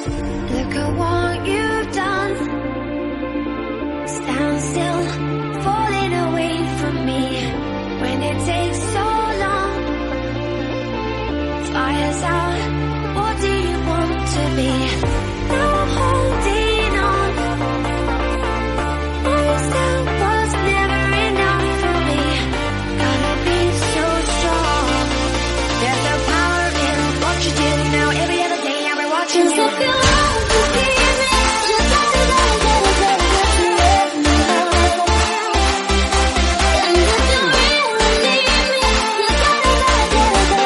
Look at what you've done. Stand still, falling away from me. When it takes so long, fire's out. What do you want to be? Now I'm holding on. Myself was never enough for me. Gotta be so strong. There's no power in what you do now. Every other day I've been watching you. If you want to be me, you gotta let it go. And if you really need me, you gotta let it go.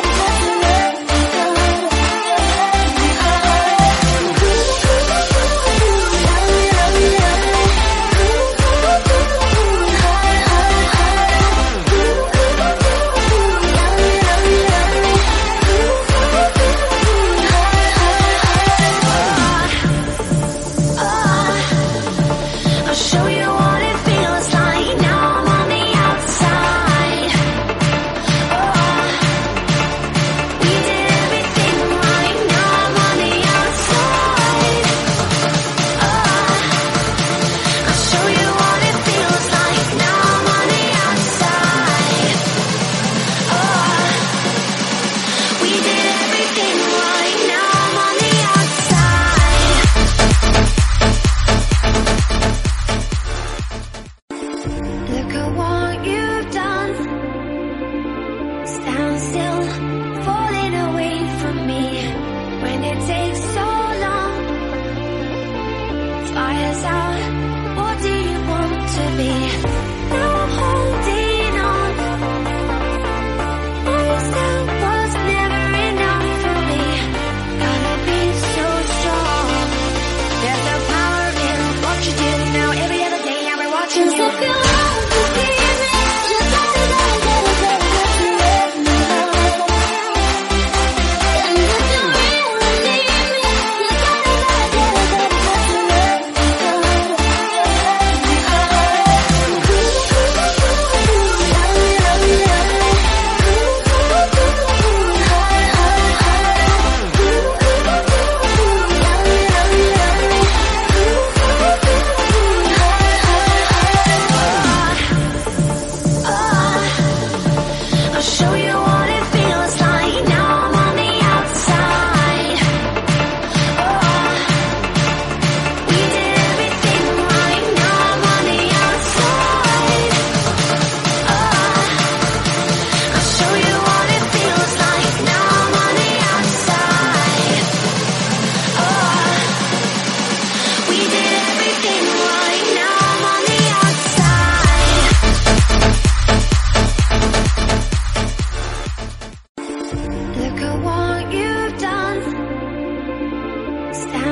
I'll show you what it feels like. Now I'm on the outside. Oh, we did everything right. Now I'm on the outside. Oh, I'll show you what it feels like. Now I'm on the outside. Oh, we did everything right. Now I'm on the outside. Look at what you've done. Stand still, falling away from me. When it takes so long, fire's out. What do you want to be? Now I'm holding on. Myself was never enough for me. Gotta be so strong. There's no power in what you do now. Every other day I've been watching you. If you want to be me, you gotta let it go. And if you really need me, you gotta let it go. Stand still, falling away from me. When it takes so long, fire's out. What do you want to be? Now I'm holding on. Myself was never enough for me. Gotta be so strong. There's no power in what you do now. Every other day I've been watching you. If you want to be me, you gotta let it go. And if you really need me, you gotta let it I'll show you what it feels like. Now I'm on the outside. Oh, we did everything right. Now I'm on the outside. Oh, I'll show you what it feels like. Now I'm on the outside. Oh, we did everything right. Now I'm on the outside. Look at what you've done. Stand